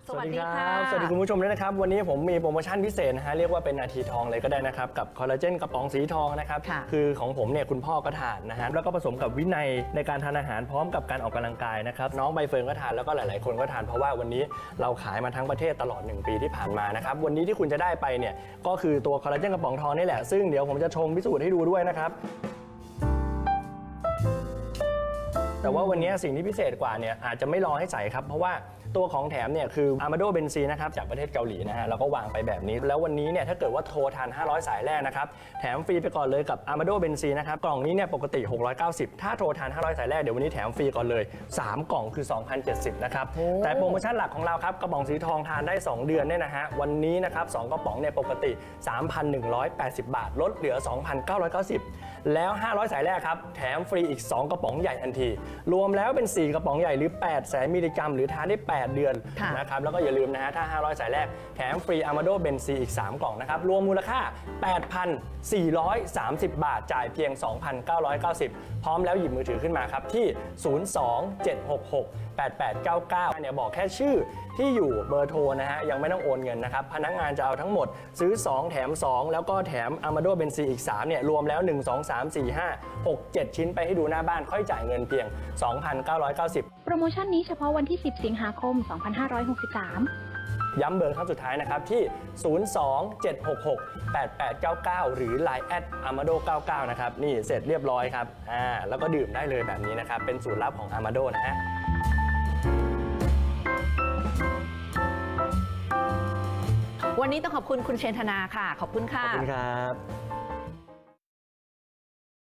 สวัสดีค่ะสวัสดีคุณผู้ชมด้วยนะครับวันนี้ผมมีโปรโมชั่นพิเศษนะฮะเรียกว่าเป็นนาทีทองเลยก็ได้นะครับกับคอลลาเจนกระป๋องสีทองนะครับคือของผมเนี่ยคุณพ่อก็ทานนะฮะแล้วก็ผสมกับวินัยในการทานอาหารพร้อมกับการออกกำลังกายนะครับน้องใบเฟิร์นก็ทานแล้วก็หลายๆคนก็ทานเพราะว่าวันนี้เราขายมาทั้งประเทศตลอด1 ปีที่ผ่านมานะครับวันนี้ที่คุณจะได้ไปเนี่ยก็คือตัวคอลลาเจนกระป๋องทองนี่แหละซึ่งเดี๋ยวผมจะชงพิสูจน์ให้ดูด้วยนะครับแต่ว่าวันนี้สิ่งที่พิเศษกว่าเนี่ยอาจจะไม่รอให้ใส่ครับเพราะว่าตัวของแถมเนี่ยคืออาร์มาโดเบนซีนะครับจากประเทศเกาหลีนะฮะแล้วก็วางไปแบบนี้แล้ววันนี้เนี่ยถ้าเกิดว่าโทรทาน500สายแรกนะครับแถมฟรีไปก่อนเลยกับอาร์มาโดเบนซีนะครับกล่องนี้เนี่ยปกติ690ถ้าโทรทาน500สายแรกเดี๋ยววันนี้แถมฟรีก่อนเลย3กล่องคือ 2,070 นะครับแต่โปรโมชั่นหลักของเราครับกระป๋องสีทองทานได้2เดือนเนี่ยนะฮะวันนี้นะครับ2กระป๋องเนี่ยปกติ 3,180 บาทลดเหลือ 2,990 แล้ว500สายแรกครับแถมฟรีอีก2กระป๋องใหญ่ทันทีรวมแล้วเป็น4กระป๋องใหญ่หรือ800,000 มิลลิกรัมหรือทานได้8เดือนนะครับแล้วก็อย่าลืมนะฮะถ้า500สายแรกแถมฟรีอาร์มาโดเบนซีอีก3กล่องนะครับรวมมูลค่า 8,430 บาทจ่ายเพียง 2,990 พร้อมแล้วหยิบมือถือขึ้นมาครับที่ 02-766-8899 เนี่ยบอกแค่ชื่อที่อยู่เบอร์โทรนะฮะยังไม่ต้องโอนเงินนะครับพนักงานจะเอาทั้งหมดซื้อ2แถม2แล้วก็แถมอาร์มาโดเบนซีอีก3เนี่ยรวมแล้ว1 2 3 4 5 6 7ชิ้นไปให้ดูหน้าบ้านค่อยจ่ายเงินเพียง 2,990 โปรโมชั่นนี้เฉพาะวันที่10สิงหาคม2563 ย้ำเบอร์ครั้งสุดท้ายนะครับที่ 02-766-8899 หรือ Line @amado99 นะครับนี่เสร็จเรียบร้อยครับแล้วก็ดื่มได้เลยแบบนี้นะครับเป็นสูตรลับของ Amado นะฮะวันนี้ต้องขอบคุณคุณเชนธนาค่ะขอบคุณค่ะขอบคุณครับ